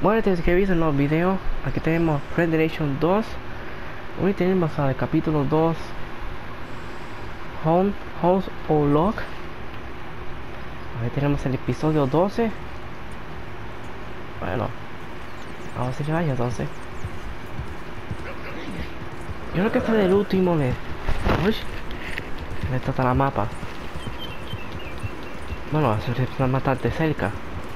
Bueno, desde que viste en los videos, aquí tenemos Red Dead Redemption 2. Hoy tenemos al capítulo 2, House of Lock. Ahí tenemos el episodio 12. Bueno, vamos a ir vaya entonces. Yo creo que este es el último de... Uy, esta está la mapa. Bueno, se está bastante cerca.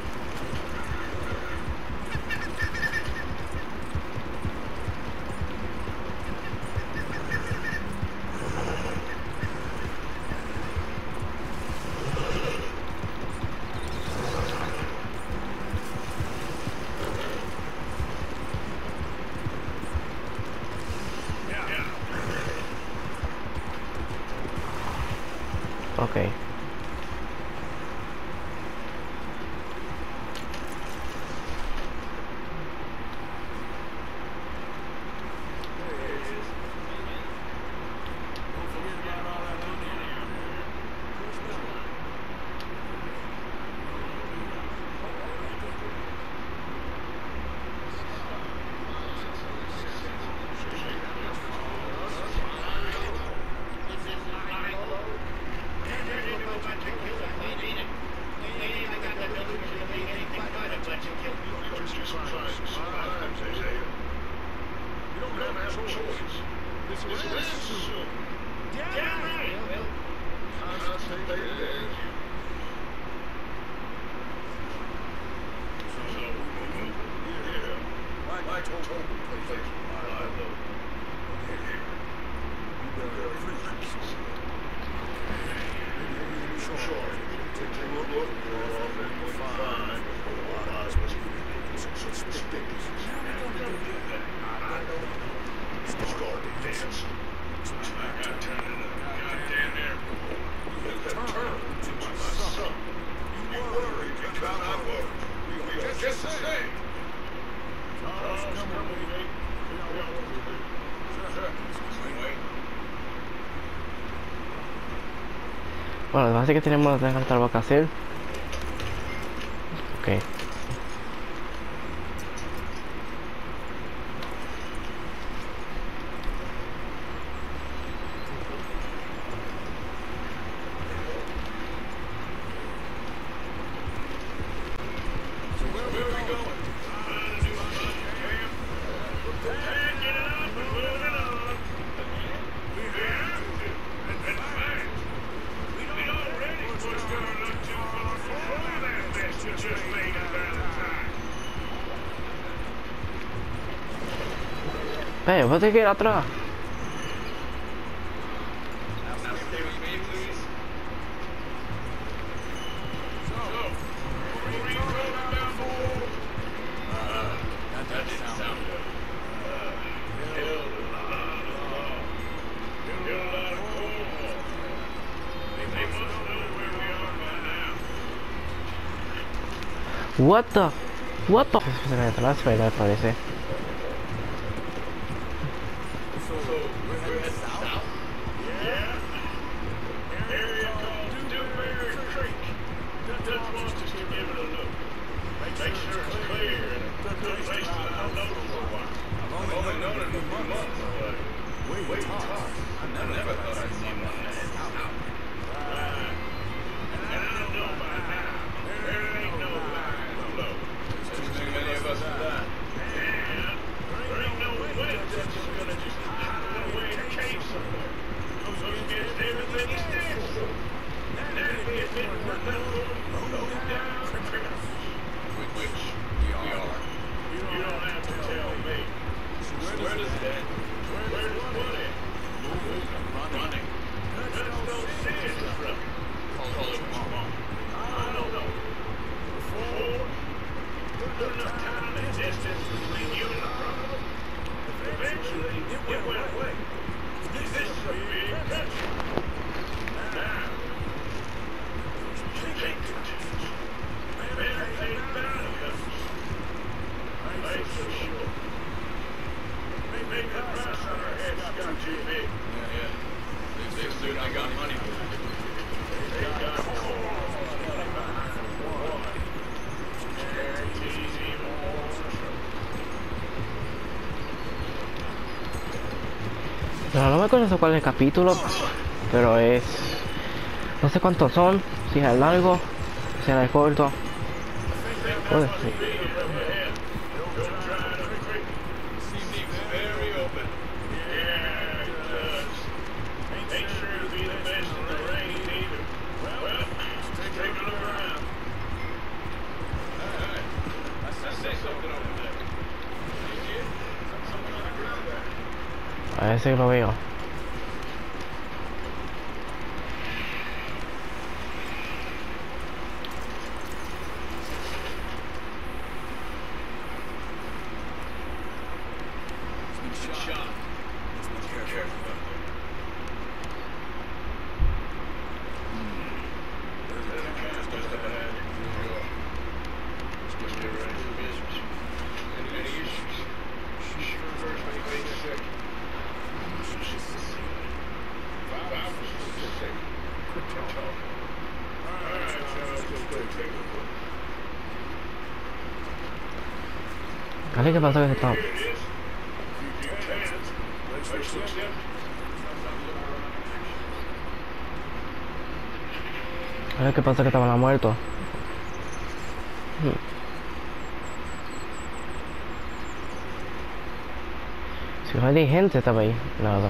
Ok. Bueno, además de que tenemos que dejar algo que hacer. Ok. Vos tenés que ir atrás. What the? Se me atrás, me parece. No me acuerdo cuál es el capítulo, pero es... No sé cuántos son, si es largo, si es corto. Puede ser. A ver si lo veo. A ver qué pasó que se está... A ver qué pasó que estaban muertos. Si no hay gente estaba ahí, nada.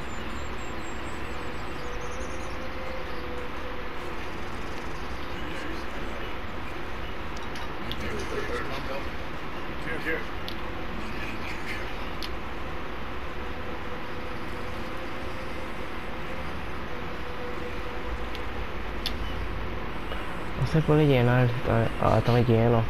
No se puede llenar, estaba lleno.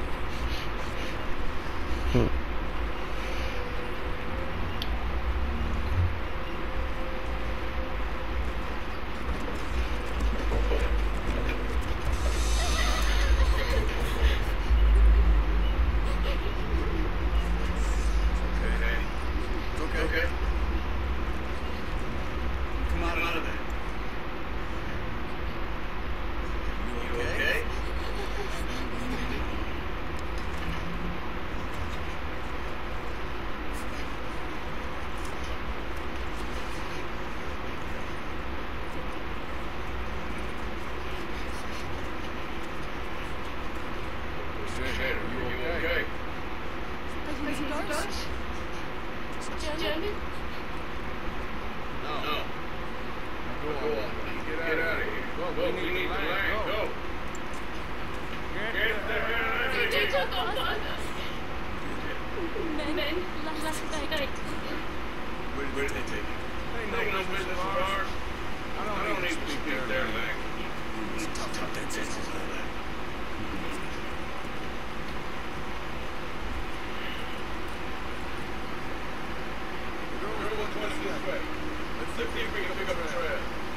Where did they take you? Ain't no business of ours. I don't need to speak their language. Talk that sense of that. Go 120 this way. Let's see if we can pick up a trail.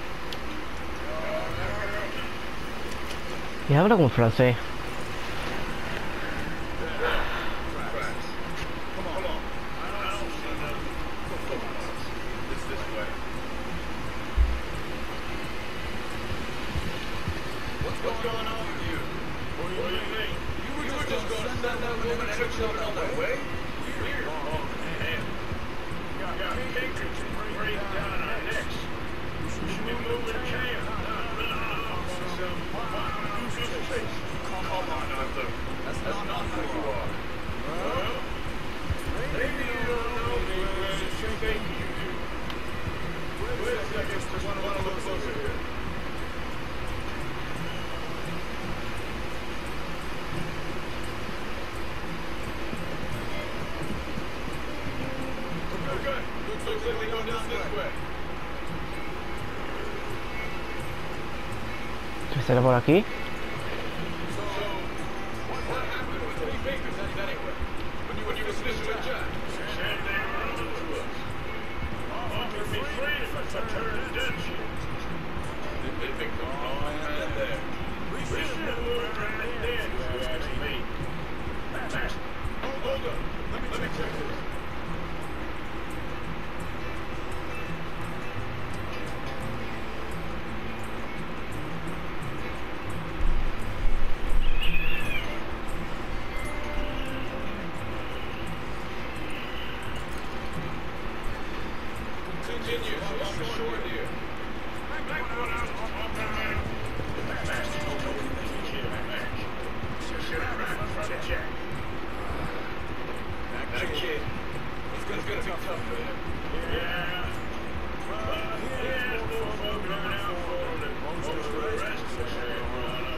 Y habla como francés. ¿Será por aquí? Continue along the shore there. Back one out on the that kid, it's gonna be tough for him. Yeah. He has more folk coming out for him than most of the rest of the area.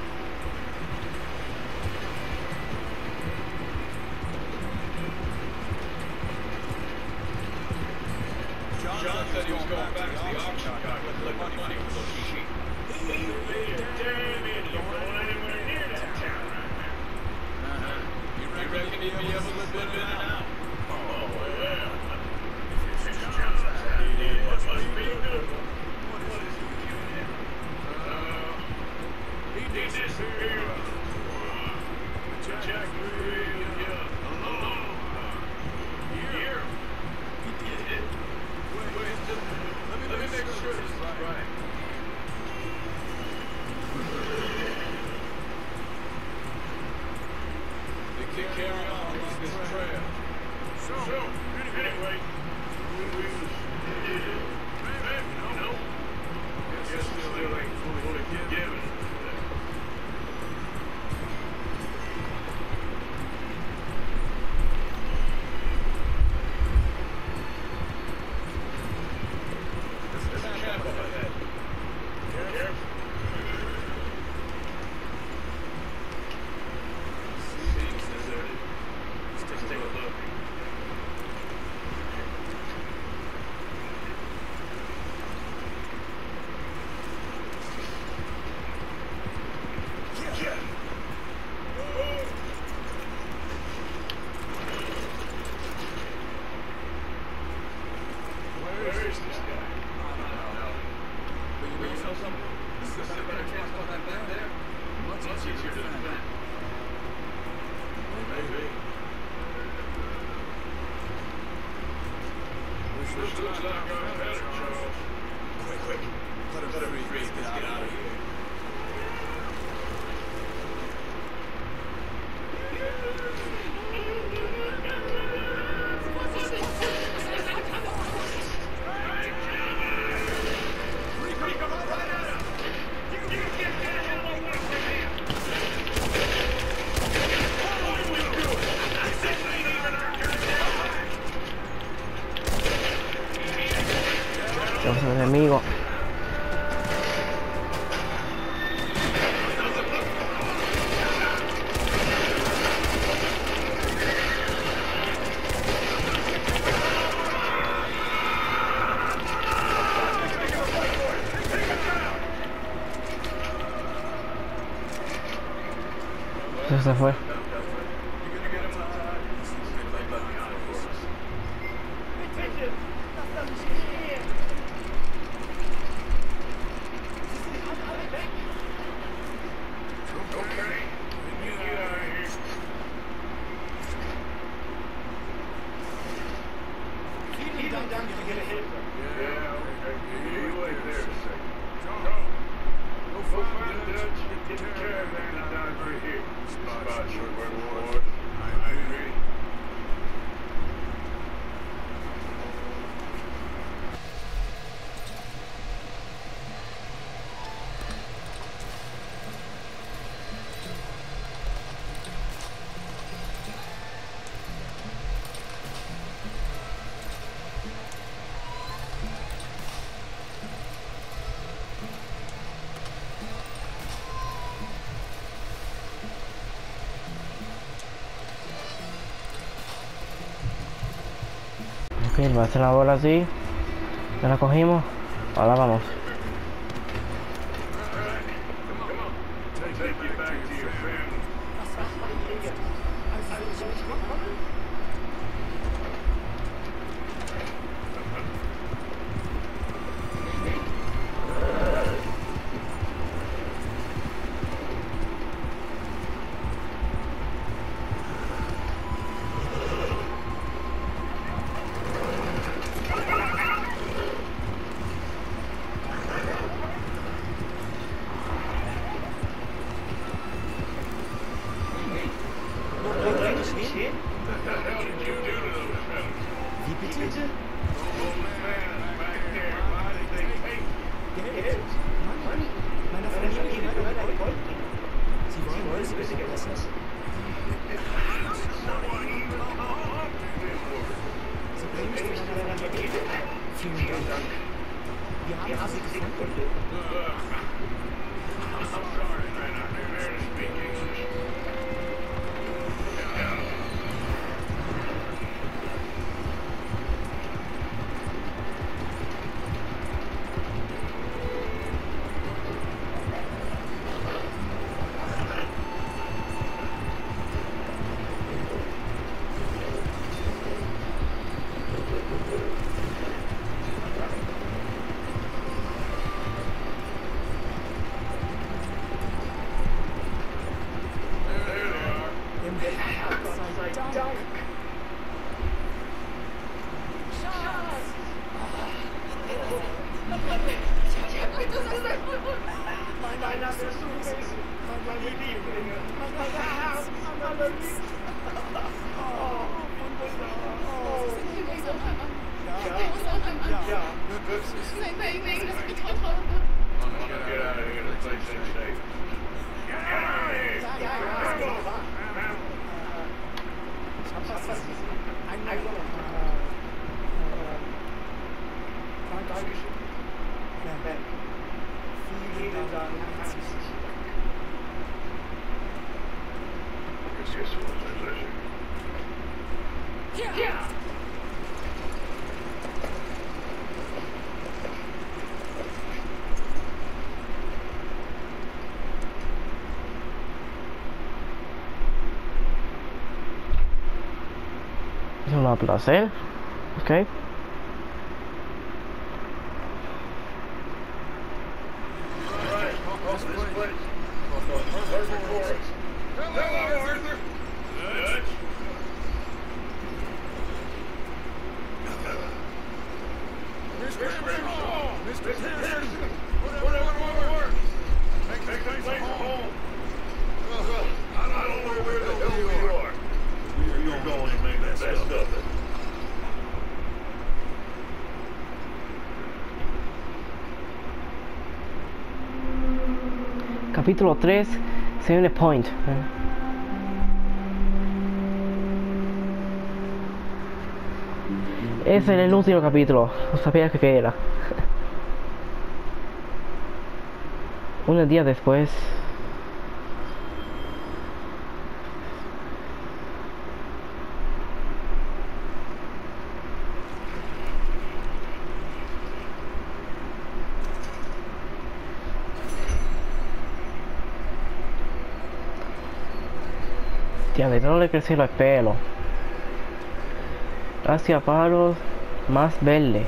John said he was going back to the auction guy to collect the money for those sheep. He made a damn idiot going anywhere near that town right now. You reckon he'll be able to live in and out? Oh, yeah. If it's John's idea, it must be a good one. What is he doing? He disappeared. Jack real young. Alone. Here. He did it. Wait, let me make sure this is right. They can carry on along this trail. So, anyway, we no. Guess we still ain't fully forgiven. Looks like our better, Charles. Quick. Let him free. Let's get out of here. Los enemigos. Se fue. Ok, va a hacer la bola así. Ya la cogimos. Ahora vamos. Wie bitte? The old man back there Geld, Money, meiner Familie, meiner Erfolg. Sie wollen es besser. Sie bringen mich zu meiner Familie. Vielen Dank. Wir haben sie gefunden. I'm sorry, man. I didn't hear to speak English. Es un placer. Ok. Capítulo 3, Saving Point. Ese es el último capítulo. No sabía que era. Unos días después. Tía, de todo le creció el pelo. Hacia palos más verde.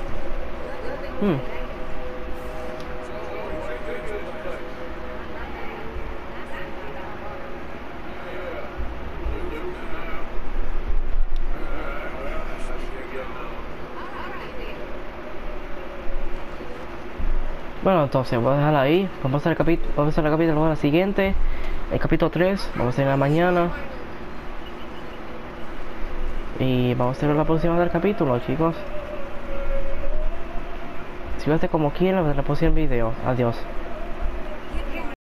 Bueno, entonces voy a dejarla ahí. Vamos a hacer el capítulo ahora siguiente. El capítulo 3. Vamos a hacer en la mañana. Y vamos a hacer la próxima del capítulo, chicos. Si como quieran, la próxima video. Adiós.